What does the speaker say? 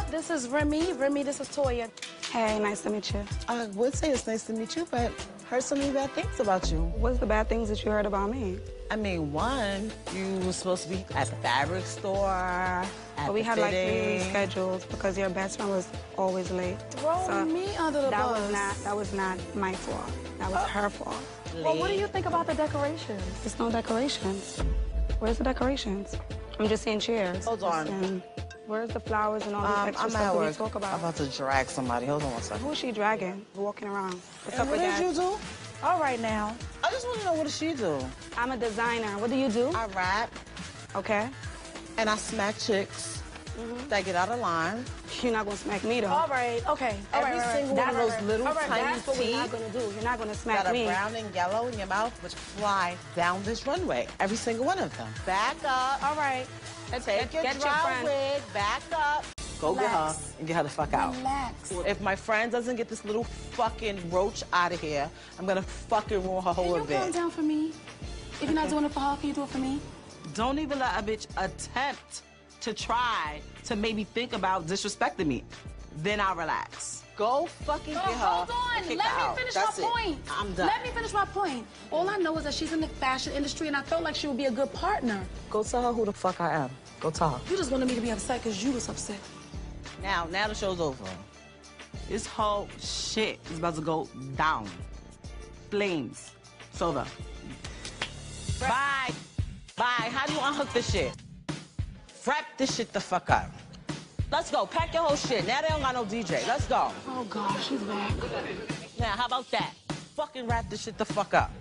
This is Remy. Remy, this is Toya. Hey, nice to meet you. I would say it's nice to meet you, but heard so many bad things about you. What's the bad things that you heard about me? I mean, one, you were supposed to be at the fabric store, But we had like 3 reschedules because your best friend was always late. Throw me under the bus. That was not my fault. That was her fault. Well, what do you think about the decorations? There's no decorations. Where's the decorations? I'm just seeing chairs. Hold on. And where's the flowers and all this extra I'm stuff at that we work. talk about? I'm about to drag somebody. Hold on one second. Who is she dragging? Walking around. What's up What with did that? you do? All right now. I just want to know, what does she do? I'm a designer. What do you do? I rap, Okay. and I smack chicks that get out of line. You're not gonna smack me though. All right, okay. All Every right, single one of those little tiny That's what we're not teeth gonna do. You're not gonna smack that are me. brown and yellow in your mouth, which fly down this runway. Every single one of them. Back up. All right. Take your get your dry friend. wig. Back up. Go get her Relax. and get her the fuck out. Relax. If my friend doesn't get this little fucking roach out of here, I'm gonna fucking ruin her whole Can you calm event. down for me? If you're not doing it for her, can you do it for me? Don't even let a bitch attempt to try to maybe think about disrespecting me. Then I'll relax. Go fucking get her. Hold on. and kick Let her me out. finish That's my it. point. I'm done. Let me finish my point. All I know is that she's in the fashion industry, and I felt like she would be a good partner. Go tell her who the fuck I am. Go tell her. You just wanted me to be upset because you was upset. Now the show's over. This whole shit is about to go down. Flames. It's over. Bye. Bye. How do you unhook this shit? Wrap this shit the fuck up. Let's go. Pack your whole shit. Now they don't got no DJ. Let's go. Oh, gosh, she's back. Now, how about that? Fucking wrap this shit the fuck up.